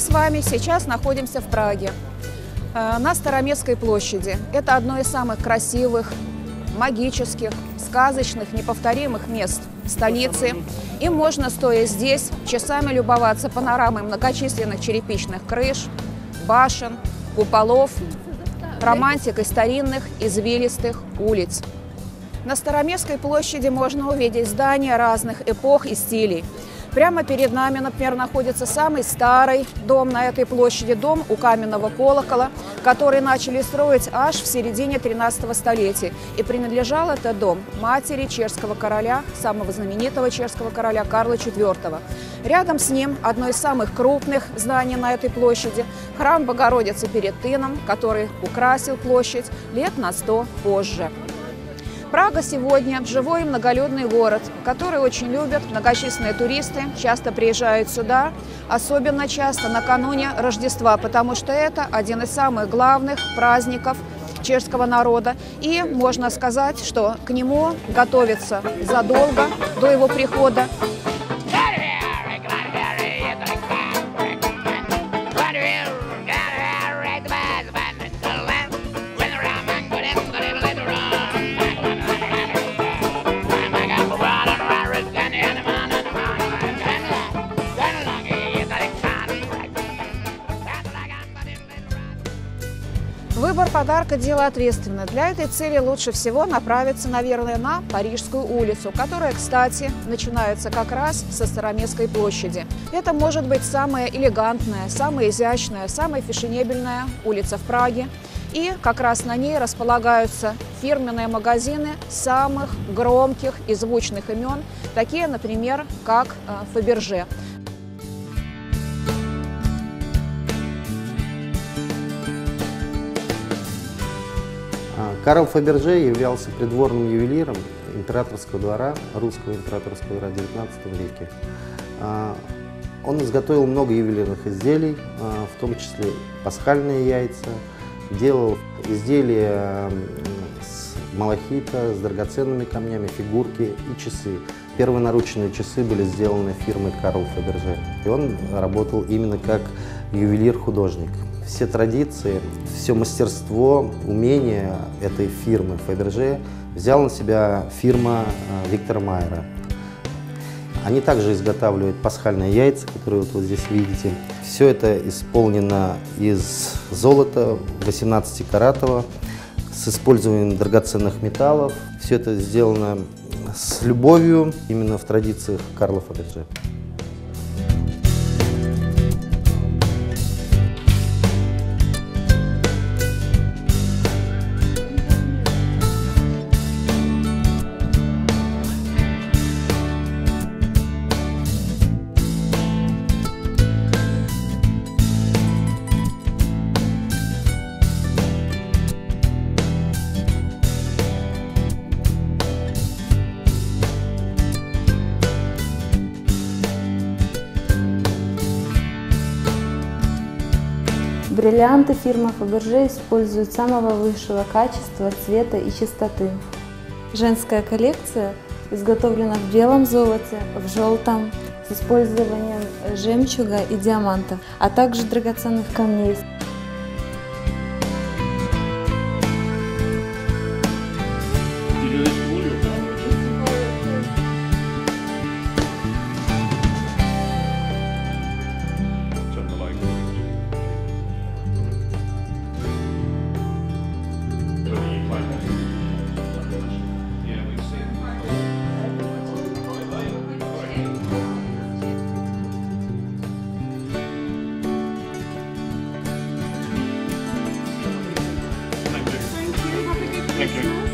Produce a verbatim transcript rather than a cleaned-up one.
с вами сейчас находимся в Праге, на Староместской площади. Это одно из самых красивых, магических, сказочных, неповторимых мест столицы. И можно, стоя здесь, часами любоваться панорамой многочисленных черепичных крыш, башен, куполов, романтикой старинных извилистых улиц. На Староместской площади можно увидеть здания разных эпох и стилей. Прямо перед нами, например, находится самый старый дом на этой площади, дом у каменного колокола, который начали строить аж в середине тринадцатого столетия. И принадлежал этот дом матери чешского короля, самого знаменитого чешского короля Карла четвёртого. Рядом с ним одно из самых крупных зданий на этой площади – храм Богородицы перед Тыном, который украсил площадь лет на сто позже. Прага сегодня живой и многолюдный город, который очень любят многочисленные туристы, часто приезжают сюда, особенно часто накануне Рождества, потому что это один из самых главных праздников чешского народа. И можно сказать, что к нему готовятся задолго до его прихода. Выбор подарка – дело ответственное. Для этой цели лучше всего направиться, наверное, на Парижскую улицу, которая, кстати, начинается как раз со Староместской площади. Это может быть самая элегантная, самая изящная, самая фешенебельная улица в Праге. И как раз на ней располагаются фирменные магазины самых громких и звучных имен, такие, например, как Фаберже. Карл Фаберже являлся придворным ювелиром императорского двора, русского императорского двора в девятнадцатом веке. Он изготовил много ювелирных изделий, в том числе пасхальные яйца, делал изделия с малахита, с драгоценными камнями, фигурки и часы. Первые наручные часы были сделаны фирмой Карл Фаберже, и он работал именно как ювелир-художник. Все традиции, все мастерство, умение этой фирмы Фаберже взяла на себя фирма Виктора Майера. Они также изготавливают пасхальные яйца, которые вот, вот здесь видите. Все это исполнено из золота восемнадцатикаратового, с использованием драгоценных металлов. Все это сделано с любовью именно в традициях Карла Фаберже. Бриллианты фирмы Фаберже используют самого высшего качества, цвета и чистоты. Женская коллекция изготовлена в белом золоте, в желтом, с использованием жемчуга и диамантов, а также драгоценных камней. Thank you.